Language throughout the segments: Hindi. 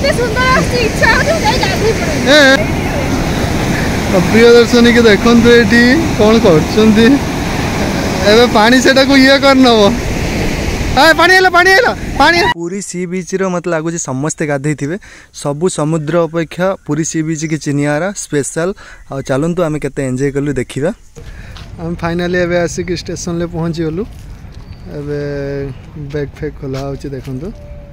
प्रियदर्शनी के देखते ये कौन कर पानी से ये करनब पूरी सी बीच मत लगुच समस्ते गाधे थे सबू समुद्र अपेक्षा पूरी सी बीच की चिनियारा स्पेशल आ चलतु आम के एंजॉय कलु देखा आम फाइनाली एवं आसिक स्टेशन ले पहुँची गलु बैग फैग खोला हो देखु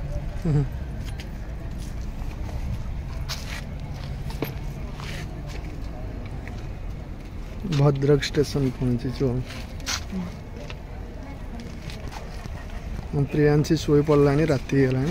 भद्रक स्टेशन पहुँचीचु हम प्रियांशी शोई पड़ा राति है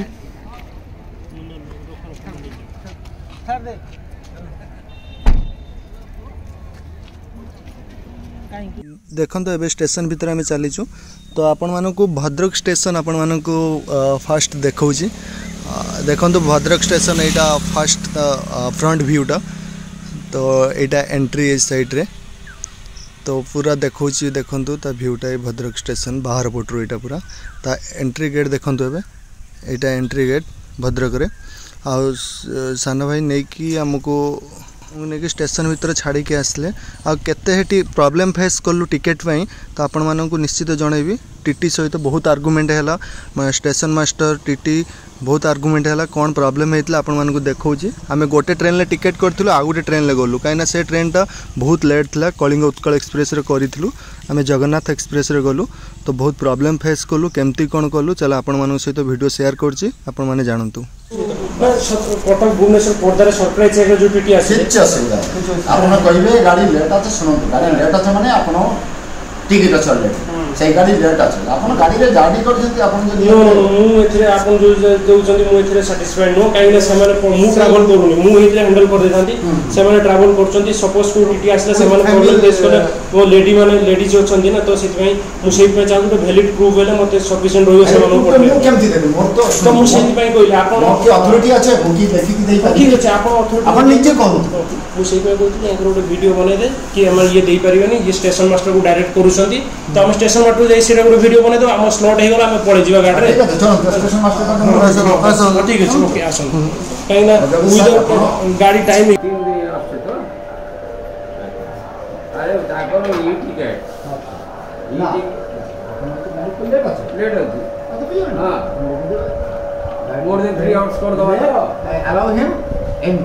देखो ए स्टेशन भितर आम चलीचु तो आपण मानक भद्रक स्टेशन आपण मानक फास्ट देखा देखो भद्रक स्टेशन यहाँ फास्ट फ्रंट व्यूटा तो यहाँ एंट्री साइड रे तो पूरा देखो देखु ता भ्यूटा भद्रक स्टेशन बाहर पटू यहाँ पूरा ता एंट्री गेट देखु यहाँ एंट्री गेट भद्रक रे आ सान भाई नहीं कि आमको नहीं स्टेशन भीतर छाड़ी के आसले आते प्रॉब्लम फेस कलु टिकेट पाई तो आपण मानक निश्चित जनइबी टीटी सहित बहुत आर्गुमेंट है स्टेशन मास्टर टीटी बहुत आर्गुमेंट है कौन प्रॉब्लम होता आपण मानक देखा आम गोटे ट्रेन ले टिकेट करूँ आउ गोटे ट्रेन ले गलु कहीं से ट्रेन टा बहुत लेट था कलिंग उत्कल एक्सप्रेस रे करूँ आम जगन्नाथ एक्सप्रेस रे गलु तो बहुत प्रॉब्लम फेस कलु केमती कौन कलु चलो आपण मान सहित वीडियो शेयर करछि आपण माने जानतु कटक भुवनेश्वर पर्दार सरकारी चेक जो टीटी आपन कहिबे गाड़ी लेट अछि सुनंतु गाड़ी लेट अछि माने आपन टिकट चले से गाड़ी लेट अछि आपन गाड़ी रे गाड़ी कर जति आपन जो मु एथरे आपन जो देउचंदी मु एथरे सैटिस्फाइड नो काई से माने मु ट्रैवल करूनी मु एथरे हैंडल कर देथांती से माने ट्रैवल करचंती सपोज को टीटी आसला से माने प्रॉब्लम फेस करे वो लेडी माने लेडीज अछंती ना तो सित में मु सेहि पे चाहू तो वैलिड प्रूफ हेले मते सफिशिएंट रहयो से माने पड़े मु केमति देबे मोर तो मु सेहि पे कहले आपन के अथॉरिटी अछि की देखि की देई पारि ठीक अछि आपन अथॉरिटी आपन नीचे कहू मु सेहि पे कहती एकर ଗୋଟେ वीडियो बनै दे कि हम ये देई परिबनी ये स्टेशन मास्टर को डायरेक्ट करूछंती तो हम स्टेशन मास्टर जाई सेटा ଗୋଟେ वीडियो बनै दो हम स्लॉट हे गला हम पळे जीवा गाडी रे ठीक अछि स्टेशन मास्टर का ठीक अछि ओके आसन काई ना विद गाड़ी टाइम अरे ताको ये ठीक है लेट अछि हां मोर देन 3 आवर्स कर दो अलाउ हिम इन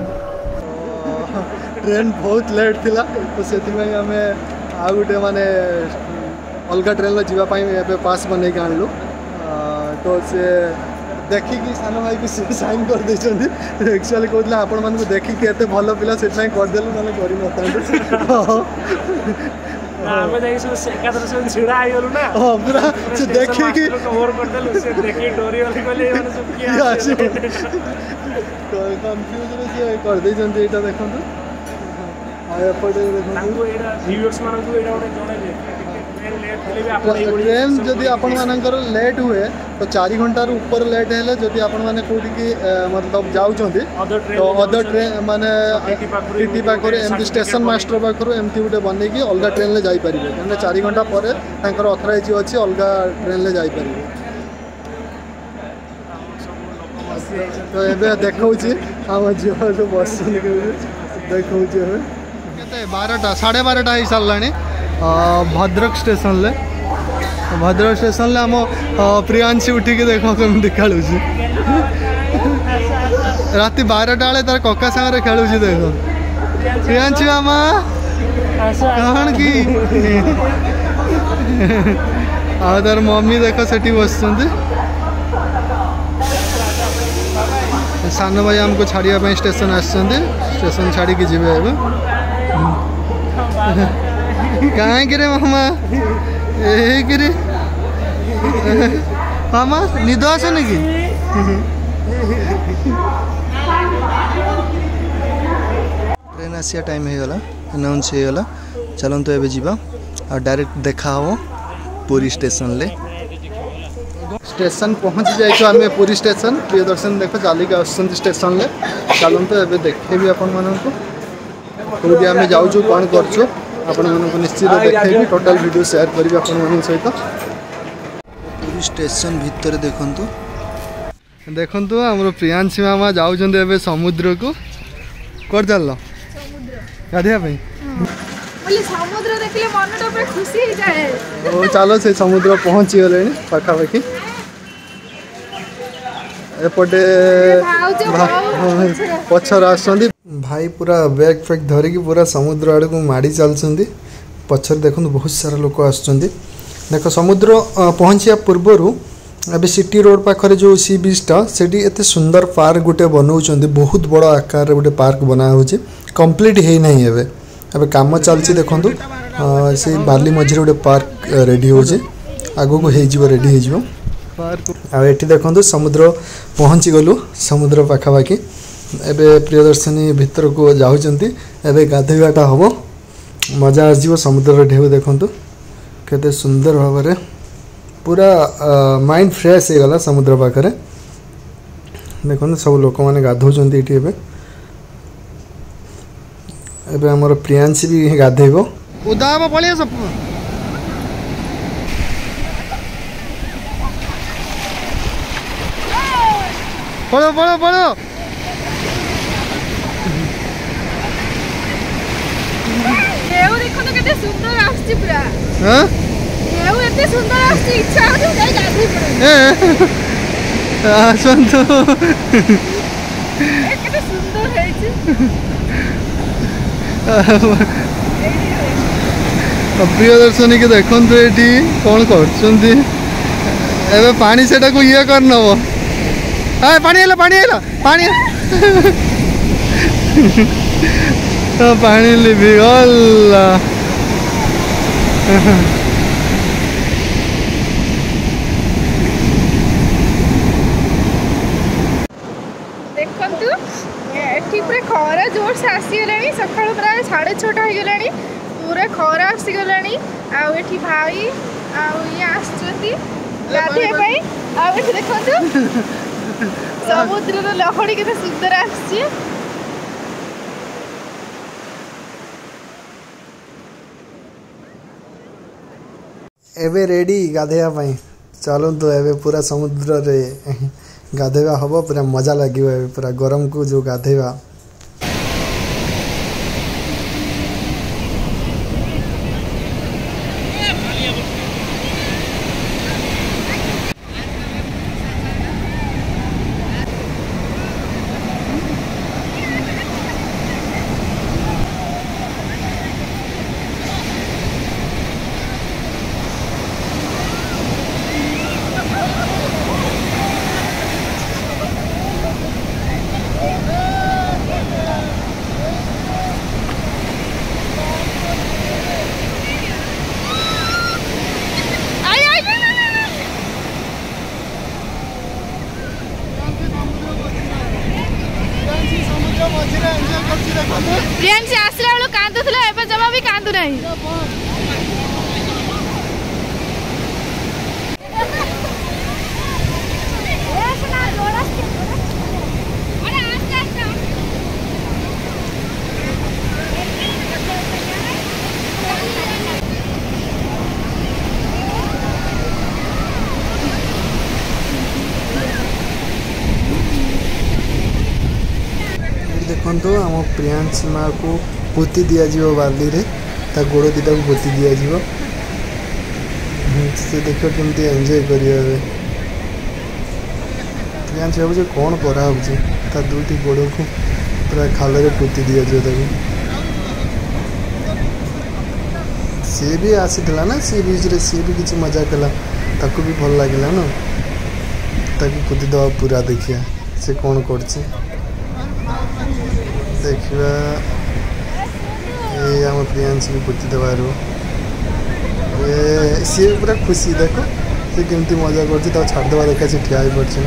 ट्रेन बहुत लेट थिला तो से आम आ गोटे माने अलग ट्रेन जावाई पास बन के आणलु तो से देखिकी सान भाई को साइन कर देछंती एक्चुअली कहते आपण मानक देखिकी एते भल पिला से करदेलु ना करि नथांते आमे जाई से एकादर से छिड़ा आइलु ना हां पूरा से देखि कि कवर कर देलु से देखि डोरी वाली कहले माने सब किया तो कंफ्यूजन से कर दे जंती एटा देखंतु आ एपटे देखंतु ताको एटा व्यूअर्स मानन को एटा ओटे जणे दे ट्रेन जदि आपण मानकर लेट हुए तो 4 घंटार ऊपर लेट है जदि आपण माने कोठी की मतलब जाउचंती तो अदर ट्रेन माने टीटी पाखरे एमती स्टेशन मास्टर पाखरो एमती गोटे बनै की अलग ट्रेन ले जाई परिबे माने 4 घंटा पर तांकर ऑथराइज अछि अलग ट्रेन ले जाई परिबे तो एबे देखौची हम जो जो बस देखौची हमें केते 12टा 12:30 ही सालानी भद्रक स्टेशन ले भद्रक स्टेशन ले आम प्रियांशी उठिक देखो कमी खेलु राति 12टा बेले तार कका सागर खेलु देखो प्रियांशी मामा कौन की आ तार मम्मी देखो सेठी बस सान भाई हमको छाड़िया स्टेशन आसछन्ते स्टेशन छाड़ी की जीवे कहाँ गिरे मामा गिरे मामा निद आसने कि ट्रेन आसिया टाइम हो गला अनाउंस हो गला चलते एबे जीवा और डायरेक्ट देखा हो पुरी स्टेशन ले स्टेशन पहुँच जाइए आम पुरी स्टेशन प्रियदर्शन देख चलिक आसुँच स्टेशन ले चलते एबे देखेबी आपण मानक कौटी आम जाऊँ कौन करूँ आपण मानक निश्चित देखेबी टोटल वीडियो शेयर करी आपण मान सहित पुरी स्टेशन भितर देखंतु देखंतु हमरो प्रियांशी मामा जाउछन्ते एबे समुद्र को कर चललो गाधिया पे बोले समुद्र देखले मनटा पूरा खुशी हो जाए। ओ चलो से समुद्र पहुंची गले पाखा पाखी एपटे पछर आसछन्ती भाई पूरा बैग फैग धरिकी पूरा समुद्र आड़ को माड़ी चलछन्ती पछर देखंतु बहुत सारा लोक आसछन्ती देख समुद्र पहुँचा पूर्वर अभी सिटी रोड पाखरे जो सी बीचटा सेठी एते सुंदर पार्क गोटे बनाउछन्ती बहुत बड़ आकार गोटे पार्क बना होछि कंप्लीट हे नहीं एबे एबे काम चलछि देखंतु से बाली मझिरे गोटे पार्क रेडी होछि आगो को हे जिवो रेडी हे जिवो आ एठी देखंतु समुद्र पहुँची गलु समुद्र पाखा पाखी एबे प्रियदर्शनी भीतर को जाउछन्ती एबे गाधेवाटा हबो मजा आजिवो समुद्र ढेउ देखंतु केते सुंदर भाव पूरा माइंड फ्रेश हो गला समुद्र पाखरे देखो सब लोक मैंने गाधौं ये एबे हमर प्रियांशी भी गाधेबो उदा हम पळिया सब पळो पळो पळो देव देखो तो केते सुंदर आछी पूरा हां देव एते सुंदर आछी इच्छा हो जाय गाधे पड़े आसंतो केते सुंदर है छी प्रियदर्शनी के देखंतु एठी कोन करछन्ती एबे पानी सेटा को ये करनबो आ पानी आइला पानी पानी लिबी गल्ला देखंतु एठी पूरा खरा जोर से आसी गलानी सकाळ प्राय 6:30 हो गलानी पूरा खरा आसी गलानी आ एठी भाई आ ये आछती गाधे भाई आ एठी देखंतु समुद्र रो लहड़ी केते सुंदर आछी एबे रेडी गाधेया पाई चलो तो एबे पूरा समुद्र रे गाधेवा हबो पूरा मजा लागियो एबे पूरा गरम को जो गाधेवा प्रियांशी आसला बेलू कांदुला एबे जमा भी कांदु नहीं देखो आम प्रियांशी माँ को पोती दि जाव बाली रे ता गोड़ दीटा को पोती दि जाव से देख केमती एंजॉय करिए प्रियांशी भाव कौन करा दुईटी गोड़ को पूरा खाल पोती दि जाव सी भी आसीला ना सी बीच रे सी भी किसी मजा कला ताकू भी भल लगे ना ताकू पोती दवा पूरा देखिया से कौन कर देखा ये आम प्रियांशी भी पोती देवार सी पूरा खुशी देख सी केमती मजा कर छाड़देवा देखा से ठिया पड़े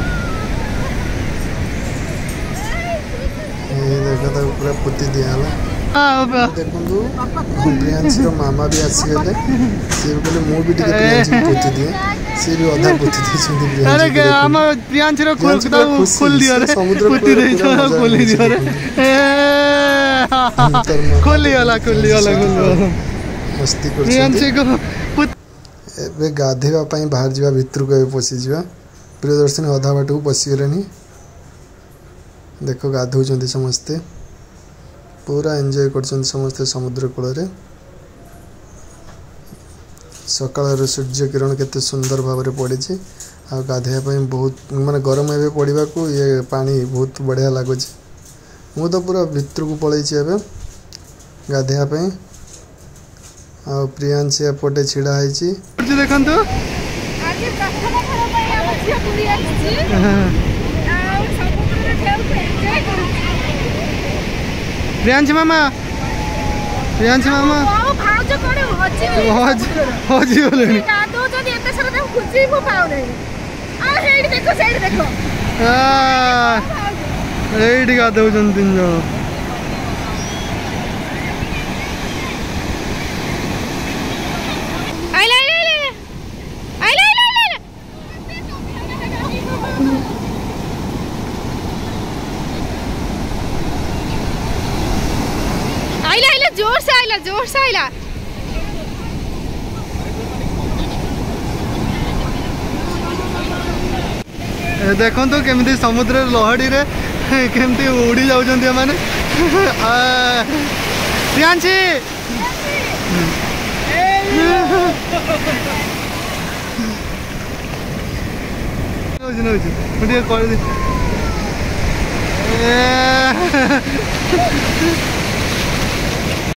देख पूरा पोती दिहला देखु प्रियांशी मामा भी आसीगले सी भी कहले मु भी प्रियांशी पोती दिए सी भी अधा पोती देछन अरे हम प्रियांशी रो खोल दियो रे पोती दे छ खोल दियो रे खोल दियो मस्ती कर प्रियांशी को एबे गाधेवा पई बाहर जीवा भितर को पसी जीवा प्रियदर्शनी अधा बाट को पशिगले देख गाधौ समस्ते पूरा एंजॉय कर समस्ते समुद्र कूल सकाळ सूर्य किरण केते सुंदर भाव में पड़ी आ गाधेया बहुत माने गरम एवं पड़ा को ये पानी बहुत बढ़िया लगुच मु तो पूरा भितर को पलैछि एबे गाधेया आ प्रियांशी एपटे छिड़ा है देखंतु आज प्रथम थर पे हम झिया पुरी आछि आ समुद्र खेल के एन्जॉय करू प्रियांशी मामा ओ भाउज कोडे हजी बोले कादो जदी एते सारा त खुजी मो पाउ नै आ हेड देखो साइड देखो एडी गाधौ तीन जन जोर से आइला देखो तो केमती समुद्र लहड़ी रे केमती उड़ी जाउछन्ती माने प्रियांशी मुझे